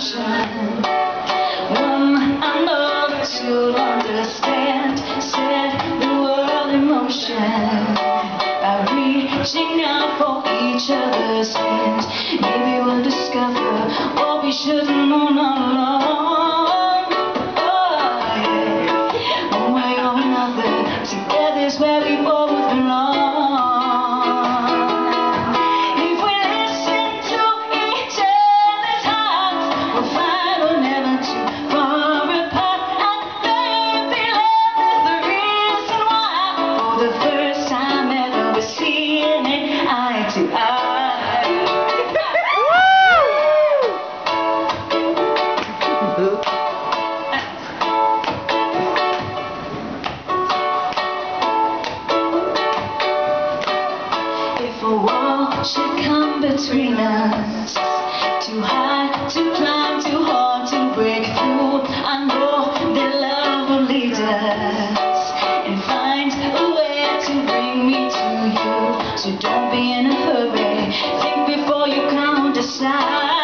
emotion. One another to understand, set the world in motion by reaching out for each other's hands. Maybe we'll discover what we should have known all along. Oh yeah, one way or another, together's where we both belong. If a wall should come between us, too high to climb, too hard to break through, I know that love will lead us and find a way to bring me to you. So don't be in a hurry, think before you come, decide.